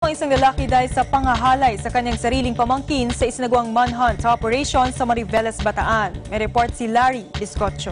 ang isang lalaki dahil sa pangahalay sa kanyang sariling pamangkin sa isinagawang manhunt operation sa Mariveles, Bataan. May report si Larry Biscotcho.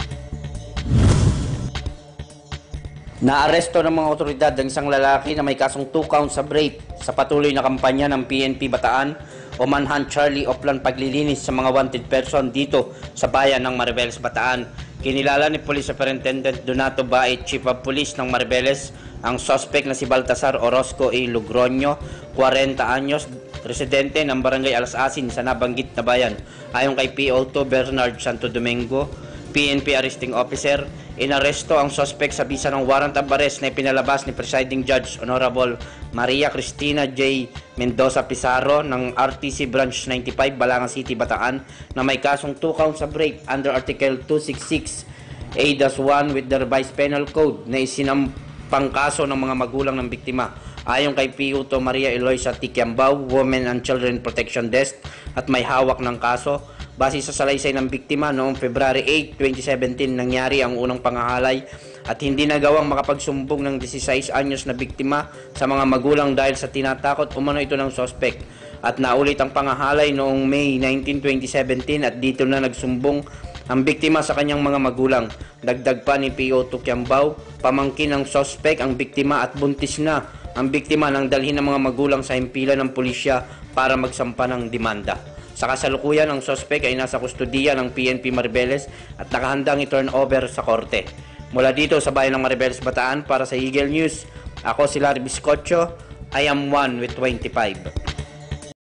Naaresto ng mga otoridad ang isang lalaki na may kasong 2 counts sa rape sa patuloy na kampanya ng PNP Bataan o Manhunt Charlie Oplan paglilinis sa mga wanted person dito sa bayan ng Mariveles, Bataan. Kinilala ni Police Superintendent Donato Bait, Chief of Police ng Mariveles, ang suspect na si Baltasar Orozco A. Logroño, 40 anyos, residente ng Barangay Alas Asin sa nabanggit na bayan. Ayon kay PO2 Bernard Santo Domingo, PNP Arresting Officer, inaresto ang suspect sa bisa ng warrant of arrest na ipinalabas ni Presiding Judge Honorable Maria Cristina J. Mendoza Pizarro ng RTC Branch 95, Balangan City, Bataan na may kasong 2 counts of rape under Article 266 A-1 with the revised penal code na isinampang kaso ng mga magulang ng biktima. Ayon kay PO2 Maria Eloisa Tiquiambao, Women and Children Protection Desk at may hawak ng kaso, base sa salaysay ng biktima noong February 8, 2017 nangyari ang unang pangahalay at hindi nagawang makapagsumbong ng 16 anyos na biktima sa mga magulang dahil sa tinatakot umano ito ng suspect. At naulit ang pangahalay noong May 19, 2017 at dito na nagsumbong ang biktima sa kanyang mga magulang. Dagdag pa ni PO2 Tiquiambao, pamangkin ng suspect ang biktima at buntis na ang biktima nang dalhin ng mga magulang sa himpilan ng pulisya para magsampa ng demanda. Sa kasalukuyan, ang suspect ay nasa kustodiya ng PNP Mariveles at nakahandang i-turn over sa korte. Mula dito sa bayan ng Mariveles, Bataan, para sa Eagle News, ako si Larry Biscotcho. I am one with 25.